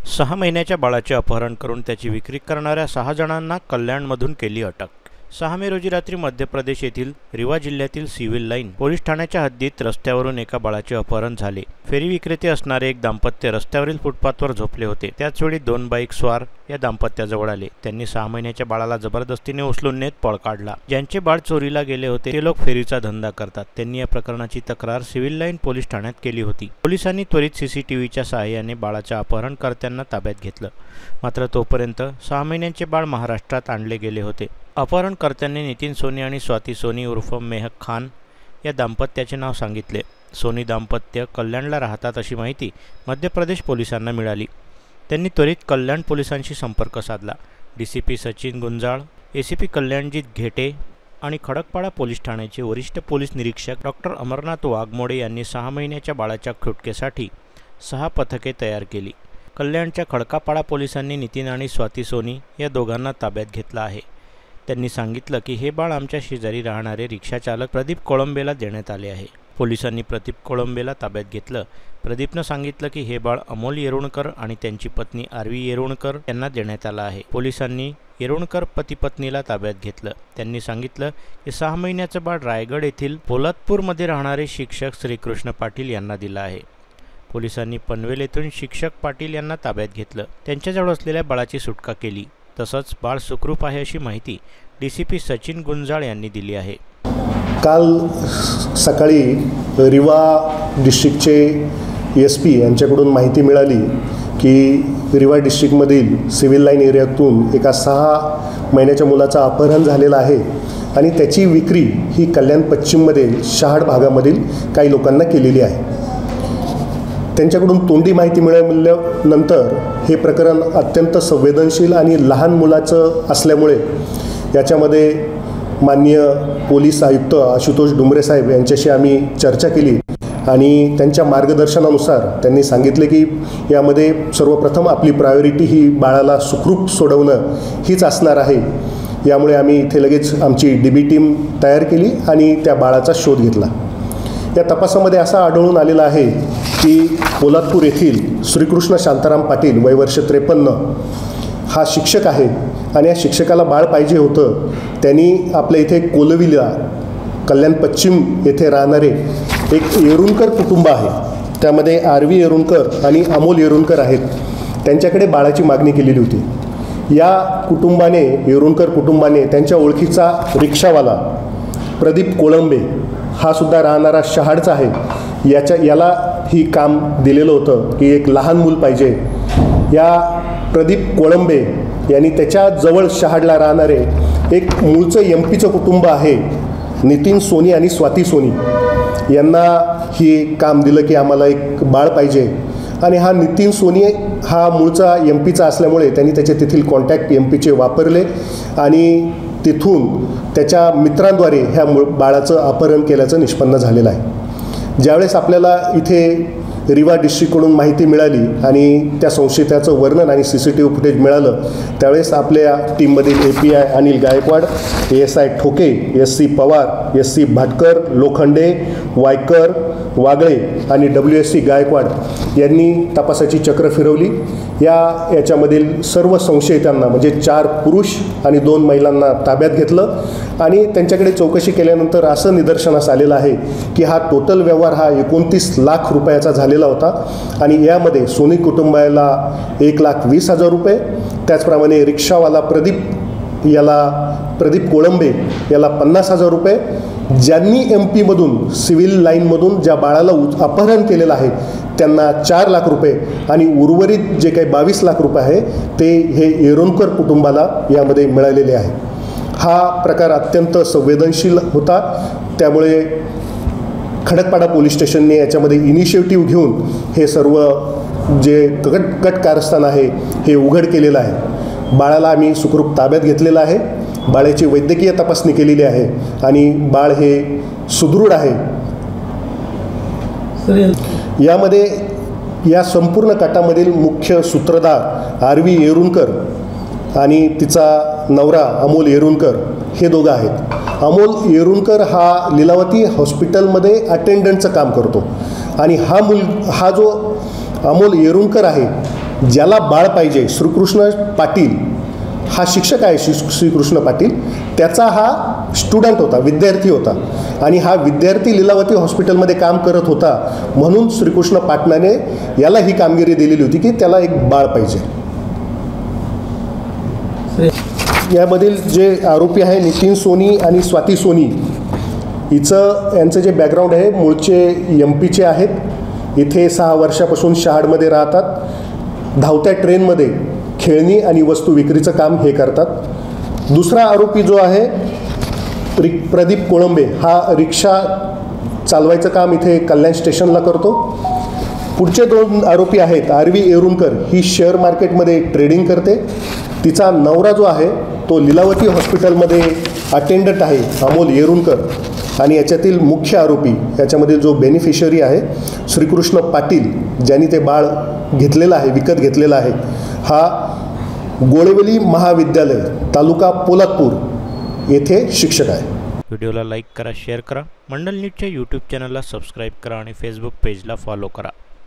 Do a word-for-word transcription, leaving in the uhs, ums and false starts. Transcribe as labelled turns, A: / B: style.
A: सहा महिन्याच्या बाळाचे अपहरण करून त्याची विक्री करणाऱ्या सहा जणांना कल्याणमधून केली अटक। सहा मे रोजी रात्री मध्य प्रदेश येथील रिवा जिल्ह्यातील सिव्हिल लाईन पोलीस ठाण्याच्या हद्दीत रस्त्यावरून एका बाळाचे अपहरण झाले। फेरी विक्रेते असणारे एक दाम्पत्य रस्त्यावरील फुटपाथवर झोपले होते। त्याचवेळी दोन बाईक स्वार या दाम्पत्याजवळ आले। त्यांनी सहा महिन्याच्या बाळाला जबरदस्तीने उचलून नेत पळ काढला। ज्यांचे बाळ चोरीला गेले होते ते लोक फेरीचा धंदा करतात। त्यांनी या प्रकरणाची तक्रार सिव्हिल लाईन पोलीस ठाण्यात केली होती। पोलिसांनी त्वरित सीसीटीव्हीच्या सहाय्याने बाळाच्या अपहरणकर्त्यांना ताब्यात घेतलं। मात्र तोपर्यंत सहा महिन्यांचे बाळ महाराष्ट्रात आणले गेले होते। अपहरणकर्त्यांनी नितीन सोनी आणि स्वाती सोनी उर्फ मेहक खान या दाम्पत्याचे नाव सांगितले। सोनी दाम्पत्य कल्याणला राहतात अशी माहिती मध्य प्रदेश पोलिसांना मिळाली। त्यांनी त्वरित कल्याण पोलिसांशी संपर्क साधला। डीसीपी सचिन गुंजाळ, एसीपी कल्याणजीत घेटे आणि खडकपाडा पोलीस ठाण्याचे वरिष्ठ पोलीस निरीक्षक डॉक्टर अमरनाथ वाघमोडे यांनी सहा महिन्याच्या बाळाच्या सुटकेसाठी सहा पथके तयार केली। कल्याणच्या खडकापाडा पोलिसांनी नितीन आणि स्वाती सोनी या दोघांना ताब्यात घेतलं आहे। त्यांनी सांगितलं की हे बाळ आमच्या शेजारी राहणारे रिक्षाचालक प्रदीप कोळंबेला देण्यात आले आहे। पोलिसांनी प्रदीप कोळंबेला ताब्यात घेतलं। प्रदीपनं सांगितलं की हे बाळ अमोल येरुणकर आणि त्यांची पत्नी आरवी येरुणकर यांना देण्यात आलं आहे। पोलिसांनी येरुणकर पती पत्नीला ताब्यात घेतलं। त्यांनी सांगितलं की सहा महिन्याचं बाळ रायगड येथील पोलादपूरमध्ये राहणारे शिक्षक श्रीकृष्ण पाटील यांना दिलं आहे। पोलिसांनी पनवेल येथून शिक्षक पाटील यांना ताब्यात घेतलं। त्यांच्याजवळ असलेल्या बाळाची सुटका केली। तसंच बाळ सुखरूप आहे अशी माहिती डीसीपी सचिन गुंजाळ यांनी दिली आहे।
B: काल सकाळी रिवा डिस्ट्रिक्टचे एस पी यांच्याकडून माहिती मिळाली की रिवा डिस्ट्रिक्टमधील सिव्हिल लाईन एरियातून एका सहा महिन्याच्या मुलाचं अपहरण झालेलं आहे आणि त्याची विक्री ही कल्याण पश्चिममधील शहाड भागामधील काही लोकांना केलेली आहे। त्यांच्याकडून तोंडी माहिती मिळाल्यानंतर हे प्रकरण अत्यंत संवेदनशील आणि लहान मुलाचं असल्यामुळे याच्यामध्ये माननीय पोलीस आयुक्त आशुतोष डुमरे साहेब यांच्याशी आम्ही चर्चा केली आणि त्यांच्या मार्गदर्शनानुसार त्यांनी सांगितले की यामध्ये सर्वप्रथम आपली प्रायोरिटी ही बाळाला सुखरूप सोडवणं हीच असणार आहे। यामुळे आम्ही इथे लगेच आमची डी बी टीम तयार केली आणि त्या बाळाचा शोध घेतला। या तपासामध्ये असा आढळून आलेला आहे की पोलादपूर येथील श्रीकृष्ण शांताराम पाटील वय वर्ष त्रेपन्न हा शिक्षक आहे आणि या शिक्षकाला बाळ पाहिजे होतं। त्यांनी आपल्या इथे कोलवीला कल्याण पश्चिम येथे राहणारे एक येरुणकर कुटुंब आहे, त्यामध्ये आरवी येरुणकर आणि अमोल येरुणकर आहेत, त्यांच्याकडे बाळाची मागणी केलेली होती। या कुटुंबाने येरुणकर कुटुंबाने त्यांच्या ओळखीचा रिक्षावाला प्रदीप कोळंबे हा सुद्धा राहणारा शहाडचा आहे, याच्या याला ही काम दिलेलं होतं की एक लहान मूल पाहिजे। या प्रदीप कोळंबे यांनी त्याच्याजवळ शहाडला राहणारे एक मूळचं एम पीचं कुटुंब आहे नितीन सोनी आणि स्वाती सोनी यांना ही काम दिलं की आम्हाला एक बाळ पाहिजे। आणि हा नितीन सोनी हा मूळचा एम पीचा असल्यामुळे त्यांनी त्याचे तेथील कॉन्टॅक्ट एम पीचे वापरले आणि तिथून त्याच्या मित्रांद्वारे ह्या मूळ बाळाचं अपहरण केल्याचं निष्पन्न झालेलं आहे। ज्यावेळेस आपल्याला इथे रिवा डिस्ट्रिक्टकडून माहिती मिळाली आणि त्या संशयिताचं वर्णन आणि C C T V footage मिळालं त्यावेळेस आपल्या टीममधील A P I Anil Gaikwad, A S I Thoke, S C Pawar, S C Bhatkar, Lokhande, Waikar, Wagle आणि डब्ल्यू एस सी गायकवाड यांनी तपासाची चक्र फिरवली। या याच्यामधील सर्व संशयितांना म्हणजे चार पुरुष आणि दोन महिलांना ताब्यात घेतलं आणि त्यांच्याकडे चौकशी केल्यानंतर असं निदर्शनास आलेलं आहे की हा टोटल व्यवहार हा एकोणतीस लाख रुपयाचा झालेला होता आणि यामध्ये सोनी कुटुंबाला एक लाख वीस हजार रुपये, त्याचप्रमाणे रिक्षावाला प्रदीप याला प्रदीप कोळंबे याला पन्नास हजार रुपये, ज्यांनी एम पीमधून सिव्हिल लाईनमधून ज्या बाळाला अपहरण केलेलं आहे त्यांना चार लाख रुपये आणि उर्वरित जे काही बावीस लाख रुपये आहे ते हे येरुणकर कुटुंबाला यामध्ये मिळालेले आहे। हा प्रकार अत्यंत संवेदनशील होता, त्यामुळे खडकपाडा पोलीस स्टेशनने याच्यामध्ये इनिशिएटिव्ह घेऊन हे सर्व जे कट कट कारस्थान आहे हे उघड केलेलं आहे। बाळाला आम्ही सुखरूप ताब्यात घेतलेलं आहे, बाळाची वैद्यकीय तपासणी केलेली आहे आणि बाळ हे सुदृढ आहे। यामध्ये या संपूर्ण कटामधील मुख्य सूत्रधार आरवी येरुणकर आणि तिचा नवरा अमोल येरुणकर हे दोघं आहेत। अमोल येरुणकर हा लीलावती हॉस्पिटलमध्ये अटेंडंटचं काम करतो आणि हा मुल हा जो अमोल येरुणकर आहे ज्याला बाळ पाहिजे, श्रीकृष्ण पाटील हा शिक्षक आहे, श्री श्रीकृष्ण पाटील, त्याचा हा स्टुडंट होता, विद्यार्थी होता आणि हा विद्यार्थी लीलावती हॉस्पिटलमध्ये काम करत होता. म्हणून श्रीकृष्ण पाटलाने याला ही कामगिरी दिलेली होती की त्याला एक बाळ पाहिजे. यामधील जे आरोपी आहे नितीन सोनी आणि स्वाती सोनी, हिचं यांचं जे बॅकग्राऊंड आहे मूळचे एम पीचे आहेत. इथे सहा वर्षापासून शहाडमध्ये राहतात. धावत्या ट्रेनमध्ये खेळणी आणि वस्तू विक्रीचं काम हे करतात. दुसरा आरोपी जो आहे रि प्रदीप कोळंबे, हा रिक्षा चालवायचं काम इथे कल्याण स्टेशनला करतो. पुढचे दोन आरोपी आहेत आरवी येरुणकर, ही शेअर मार्केटमध्ये ट्रेडिंग करते. तिचा नवरा जो आहे तो लीलावती हॉस्पिटलमध्ये अटेंडंट आहे, अमोल येरुणकर. आणि याच्यातील मुख्य आरोपी, याच्यामधील जो बेनिफिशरी आहे श्रीकृष्ण पाटील, ज्यांनी ते बाळ घेतलेलं आहे, विकत घेतलेलं आहे, हा गोळेवली महाविद्यालय तालुका पोलादपूर येथे शिक्षक आहे.
A: व्हिडिओला लाईक करा, शेअर करा. मंडल न्यूजच्या यूट्यूब चॅनलला सबस्क्राईब करा आणि फेसबुक पेजला फॉलो करा.